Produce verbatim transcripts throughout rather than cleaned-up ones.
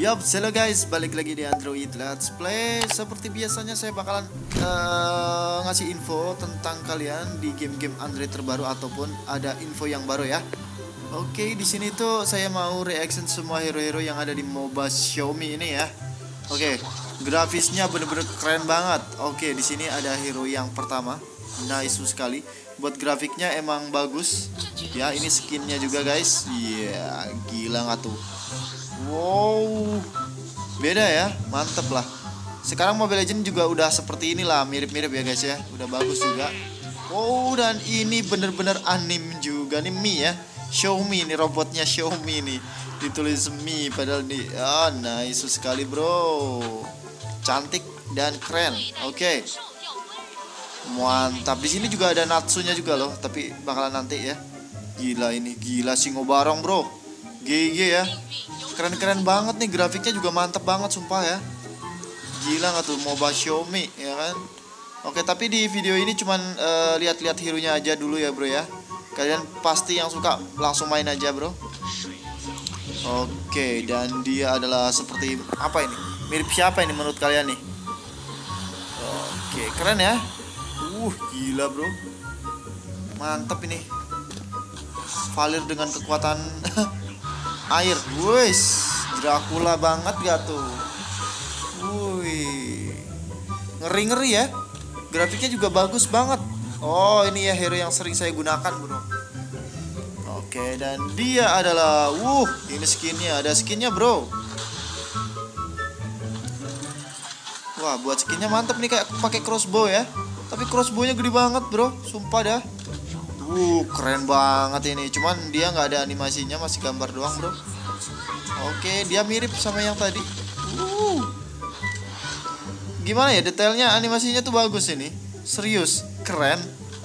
Yup, hello guys, balik lagi di Android Let's Play. Seperti biasanya saya bakalan uh, ngasih info tentang kalian di game-game Android terbaru ataupun ada info yang baru ya. Oke, di sini tuh saya mau reaction semua hero-hero yang ada di MOBA Xiaomi ini ya. Oke, grafisnya bener-bener keren banget. Oke, di sini ada hero yang pertama, nice sekali. Buat grafiknya emang bagus. Ya, ini skinnya juga guys. Iya, yeah, gila nggak tuh? Wow, beda ya, mantep lah. Sekarang Mobile Legends juga udah seperti inilah, mirip-mirip ya guys ya, udah bagus juga. Wow, dan ini bener-bener anime juga nih, Mi ya, Xiaomi nih, robotnya Xiaomi nih, ditulis Mi padahal di, ah nice sekali bro, cantik dan keren. Oke, okay. Mantap. Di sini juga ada Natsunya juga loh, tapi bakalan nanti ya. Gila ini, gila Singo Barong bro, G G ya. Keren-keren banget nih, grafiknya juga mantap banget sumpah ya. Gila nggak tuh MOBA Xiaomi ya kan. Oke, tapi di video ini cuman uh, lihat-lihat hero-nya aja dulu ya bro ya. Kalian pasti yang suka langsung main aja bro. Oke, dan dia adalah seperti apa ini? Mirip siapa ini menurut kalian nih? Oke, keren ya. Uh, gila bro, mantap ini. Valir dengan kekuatan air, wes, Dracula banget gak tuh? Wih, ngeri-ngeri ya. Grafiknya juga bagus banget. Oh, ini ya hero yang sering saya gunakan bro. Oke, dan dia adalah, wuh, ini skinnya, ada skinnya bro. Wah, buat skinnya mantap nih, kayak pakai crossbow ya. Tapi crossbow-nya gede banget bro, sumpah dah. Uh, keren banget ini. Cuman dia nggak ada animasinya, masih gambar doang bro. Oke, dia mirip sama yang tadi. Uh, gimana ya, detailnya animasinya tuh bagus ini. Serius, keren.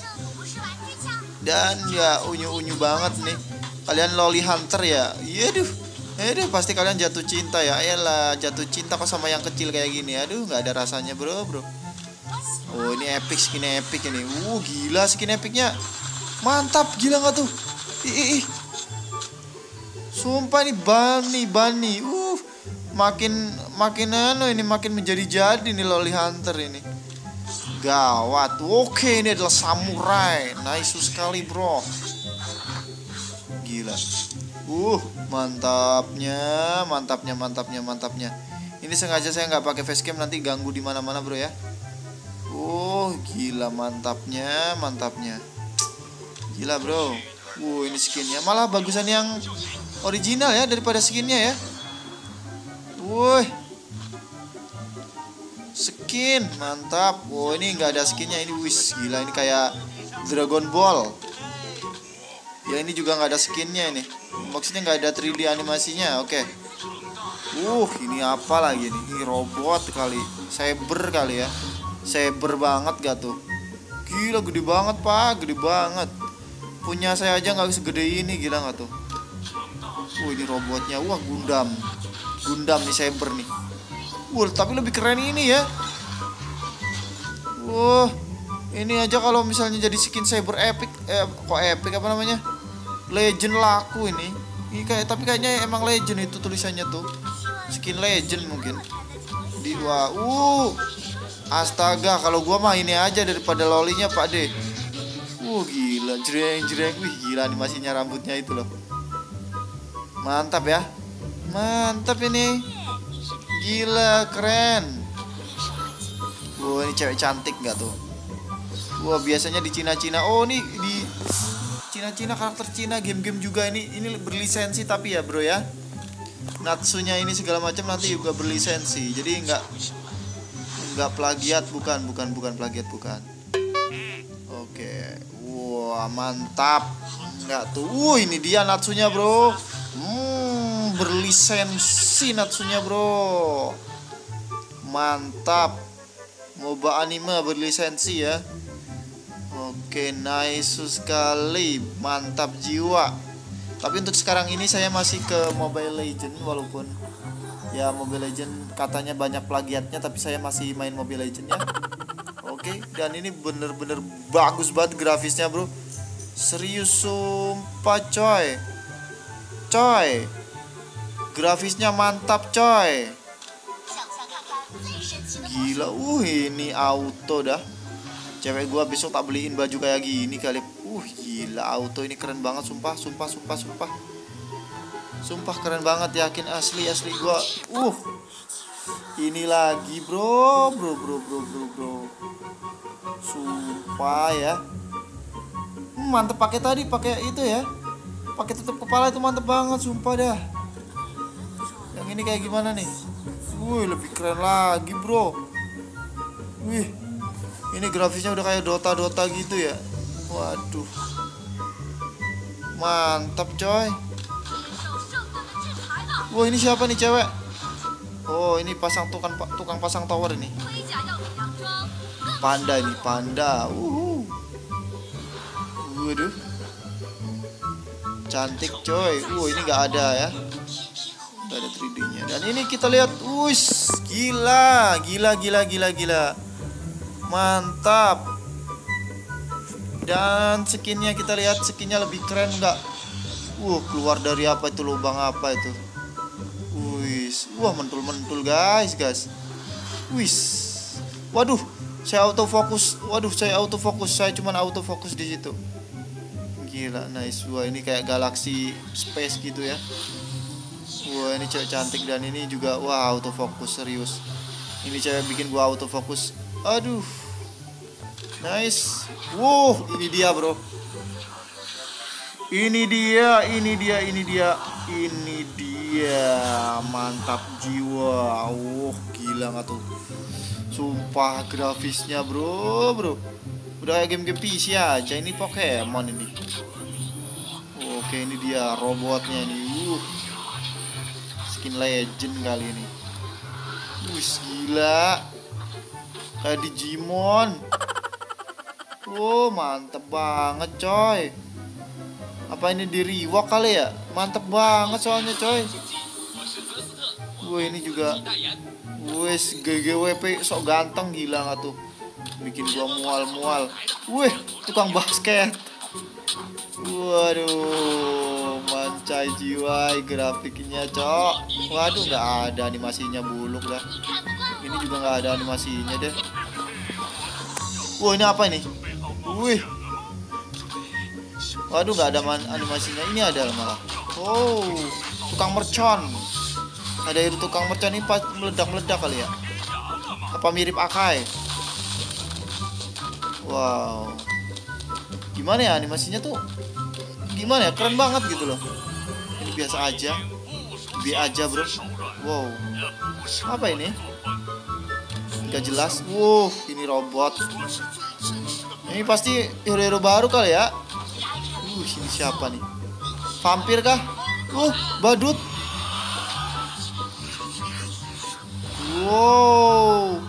Dan ya unyu-unyu banget nih. Kalian loli hunter ya. Yaduh, aduh pasti kalian jatuh cinta ya. Ayolah, jatuh cinta kok sama yang kecil kayak gini. Aduh, nggak ada rasanya bro bro. Oh, ini epic, skin epic ini. Uh, gila skin epicnya. Mantap, gila nggak tuh? Ih, ih, ih. Sumpah ini Bunny, Bunny. Uh, makin makin anu ini, makin menjadi-jadi nih loli hunter ini. Gawat. Oke, ini adalah samurai. Nice sekali, bro. Gila. Uh, mantapnya, mantapnya, mantapnya, mantapnya. Ini sengaja saya nggak pakai facecam, nanti ganggu di mana-mana, bro ya. Uh, gila mantapnya, mantapnya. Gila bro. Wow, ini skinnya malah bagusan yang original ya daripada skinnya ya. Woi, skin mantap. Wow, ini nggak ada skinnya ini. Wis, gila ini kayak Dragon Ball. Ya ini juga nggak ada skinnya ini. Maksudnya nggak ada tiga D animasinya. Oke. Uh, ini apa lagi nih? Ini robot kali, cyber kali ya. Cyber banget gak tuh? Gila gede banget pak, gede banget. Punya saya aja nggak segede ini, gila nggak tuh? Wah, ini robotnya, wah Gundam, Gundam nih cyber nih. Wah, tapi lebih keren ini ya. Wah, ini aja kalau misalnya jadi skin cyber epic, eh, kok epic apa namanya? Legend laku ini. Ini kayak, tapi kayaknya emang legend itu tulisannya tuh. Skin legend mungkin. Di wah, uh, astaga, kalau gua mah ini aja daripada lolinya Pak De. Uh, gila, jreng-jreng. Wih, gila animasinya rambutnya itu loh. Mantap ya. Mantap ini. Gila, keren. Wah, ini cewek cantik gak tuh? Wah, biasanya di Cina-Cina. Oh, ini di Cina-Cina, karakter Cina, game-game juga ini. Ini berlisensi tapi ya bro ya. Natsunya ini segala macam nanti juga berlisensi. Jadi enggak enggak plagiat, bukan, bukan, bukan plagiat, bukan. Oke. Wah, mantap. Enggak tuh. Uh, ini dia Natsunya, bro. Hmm, berlisensi Natsunya, bro. Mantap. MOBA anime berlisensi ya. Oke, nice sekali. Mantap jiwa. Tapi untuk sekarang ini saya masih ke Mobile Legends, walaupun ya Mobile Legends katanya banyak plagiatnya, tapi saya masih main Mobile Legends ya. Oke, dan ini bener-bener bagus banget grafisnya bro. Serius sumpah coy. Coy, Grafisnya mantap coy. Gila, uh ini auto dah. Cewek gua besok tak beliin baju kayak gini kali. Uh gila, auto ini keren banget, sumpah, sumpah, sumpah, sumpah. Sumpah keren banget, yakin asli asli gua. Uh. Ini lagi, bro, bro, bro, bro, bro, bro. Sumpah ya. Hmm, mantep pakai tadi, pakai itu ya. Pakai tutup kepala itu mantep banget, sumpah dah. Yang ini kayak gimana nih? Wih, lebih keren lagi, bro. Wih. Ini grafisnya udah kayak Dota-Dota gitu ya. Waduh. Mantap, coy. Wah, ini siapa nih cewek? Oh, ini pasang tukang tukang pasang tower ini. Panda ini, panda. Uhu. Waduh. Cantik, coy. Uh, ini nggak ada ya. Nggak ada tiga D-nya. Dan ini kita lihat, us, gila, gila, gila, gila, gila. Mantap. Dan skinnya kita lihat, skinnya lebih keren nggak? Uh, keluar dari apa itu, lubang apa itu? Wis, wah mentul-mentul guys, guys. Wis, waduh, saya autofokus, waduh, saya autofokus, saya cuman autofokus di situ. Gila, nice. Wah, ini kayak galaksi space gitu ya. Wah, ini cewek cantik dan ini juga, wah, autofokus serius. Ini cewek bikin gua autofokus. Aduh, nice. Wow, ini dia bro. Ini dia, ini dia, ini dia, ini dia, mantap jiwa. Oh, gila nggak tuh? Sumpah grafisnya bro, bro. Udah kayak game-game P C aja. Ini Pokemon ini. Oke, ini dia robotnya nih. Uh, skin legend kali ini. Wih, gila. Kayak Digimon. Oh, mantep banget coy. Apa ini di rework kali ya? Mantep banget soalnya coy. Wah, ini juga. Wes G G W P sok ganteng, gila nggak tuh? Bikin gua mual-mual. Wih, tukang basket. Waduh, mancai jiwa grafiknya cok. Waduh, nggak ada animasinya, buluk dah. Ini juga nggak ada animasinya deh. Wah, ini apa ini? Wih. Waduh, nggak ada animasinya. Ini ada malah. Oh, tukang mercon. Ada itu tukang mercon ini meledak-meledak kali ya? Apa mirip Akai? Wow. Gimana ya animasinya tuh? Gimana ya? Keren banget gitu loh. Ini biasa aja. B aja bro. Wow. Apa ini? Gak jelas. Wow, ini robot. Ini pasti hero-hero baru kali ya. Uh, ini siapa nih? Vampir kah? Uh, badut. Wow.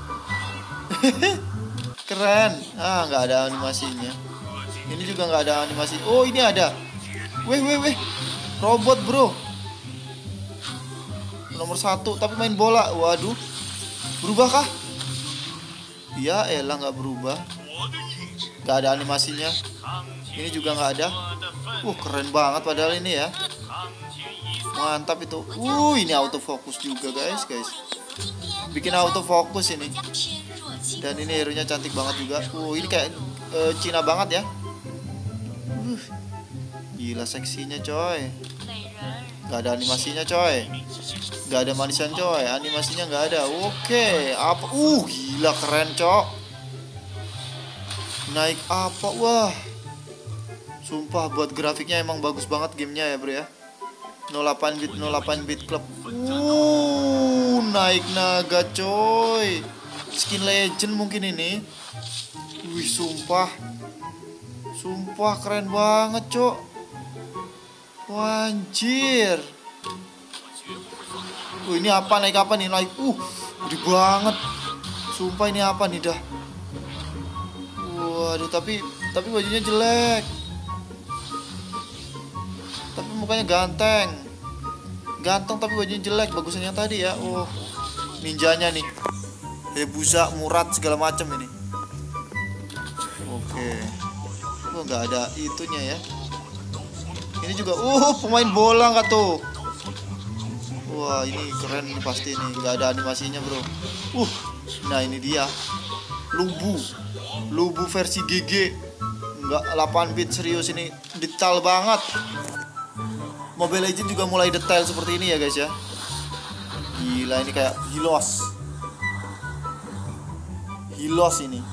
Keren. Ah, nggak ada animasinya. Ini juga nggak ada animasi. Oh, ini ada. Weh, weh, weh. Robot bro. Nomor satu, tapi main bola. Waduh. Berubah kah? Iya, elah nggak berubah. Nggak ada animasinya. Ini juga nggak ada. Uh, keren banget padahal ini ya. Mantap itu. Uh, ini autofocus juga guys, guys. Bikin autofocus ini. Dan ini hero nya cantik banget juga. Uh, ini kayak uh, Cina banget ya. Uh, gila seksinya coy. Gak ada animasinya coy. Gak ada manisan coy. Animasinya gak ada. Oke. Apa? Uh, gila keren cok. Naik apa? Wah. Sumpah buat grafiknya emang bagus banget gamenya ya bro ya. nol delapan bit nol delapan bit club. Uh, naik naga coy. Skin legend mungkin ini. Wih, sumpah. Sumpah keren banget, cok. Wanjir. Uh, ini apa naik apa nih? Naik. Uh, gede banget. Sumpah ini apa nih dah? Waduh, tapi tapi bajunya jelek. Tapi mukanya ganteng. Ganteng tapi bajunya jelek. Bagusan yang tadi ya. Oh, ninjanya nih. Hebuza, Murat segala macam ini. Oke. Oh, nggak ada itunya ya. Ini juga. Uh, pemain bola nggak tuh? Wah ini keren nih pasti nih, nggak ada animasinya bro. Uh, nah ini dia Lubu, Lubu versi G G, nggak delapan bit, serius ini detail banget. Mobile Legends juga mulai detail seperti ini ya guys ya. Gila ini kayak Hilos, Hilos ini.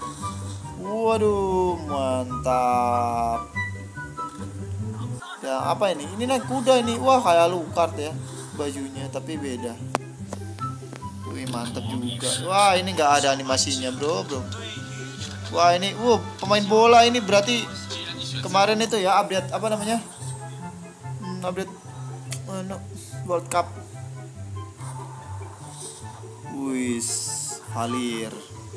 Waduh mantap. Ya apa ini? Ini naik kuda ini. Wah kayak Alucard ya bajunya, tapi beda. Wih mantap juga. Wah ini nggak ada animasinya bro bro. Wah ini, wah pemain bola ini berarti kemarin itu ya update apa namanya? Hmm, update uh, no, World Cup. Wih Halir.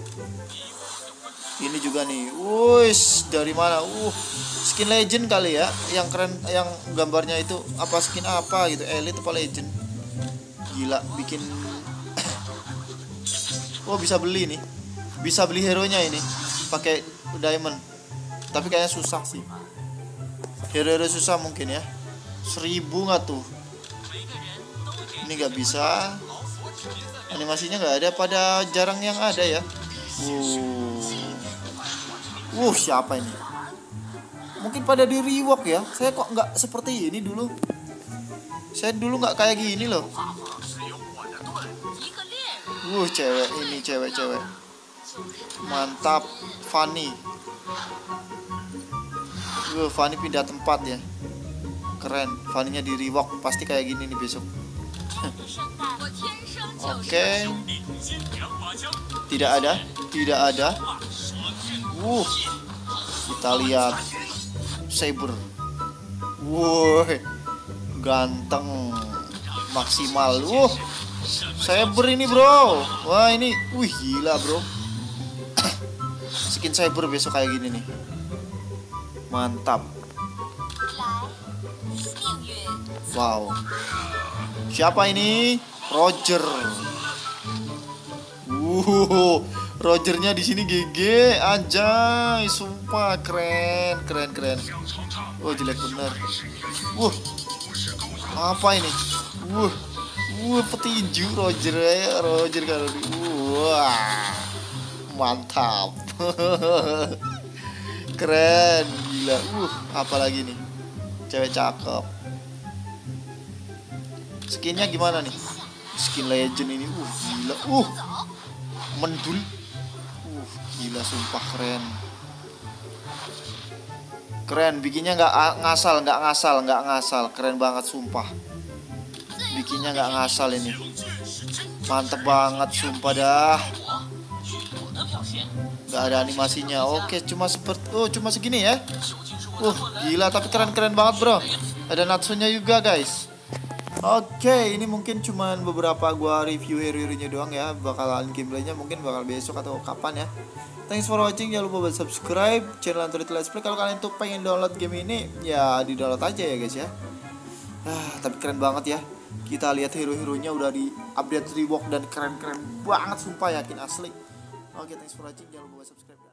Ini juga nih. Wih dari mana? Uh skin legend kali ya, yang keren, yang gambarnya itu apa, skin apa gitu, elite apa legend. Gila bikin. Oh bisa beli nih, bisa beli hero nya ini pakai diamond, tapi kayaknya susah sih, hero-hero susah mungkin ya. Seribu nggak tuh? Ini nggak bisa, animasinya nggak ada, pada jarang yang ada ya. Uh, uh siapa ini? Mungkin pada di rework ya. Saya kok nggak seperti ini dulu. Saya dulu nggak kayak gini loh. Uh cewek ini, cewek-cewek mantap. Fanny. Uh Fanny pindah tempat ya. Keren. Fanny-nya di rework pasti kayak gini nih besok. Oke. Okay. Tidak ada, tidak ada. Uh kita lihat Saber. Wow, ganteng maksimal. Wah, Saber ini bro. Wah ini, wih gila bro. Skin Saber besok kayak gini nih. Mantap. Wow. Siapa ini? Roger. Wuh, Rogernya di sini G G, anjay, sumpah keren, keren, keren. Wah jelek bener. Wuh, apa ini? Wuh, wuh petinju Roger ya, Roger kalau di. Wah, mantap. Keren, gila. Uh, apalagi nih? Cewek cakep. Skinnya gimana nih? Skin legend ini, uh gila, uh mendul. Uh, gila sumpah keren. Keren, bikinnya nggak ngasal, nggak ngasal, nggak ngasal. Keren banget sumpah. Bikinnya nggak ngasal ini. Mantep banget sumpah dah. Nggak ada animasinya. Oke, cuma seperti, oh cuma segini ya. Uh, gila tapi keren-keren banget bro. Ada Natsunya juga guys. Oke, ini mungkin cuman beberapa gua review hero-heronya doang ya. Bakalan gameplaynya mungkin bakal besok atau kapan ya. Thanks for watching, jangan lupa buat subscribe channel Anturi Let's Play. Kalau kalian tuh pengen download game ini, ya di download aja ya guys ya. Ah, tapi keren banget ya. Kita lihat hero-heronya udah di update rework dan keren-keren banget sumpah, yakin asli. Oke, thanks for watching, jangan lupa buat subscribe.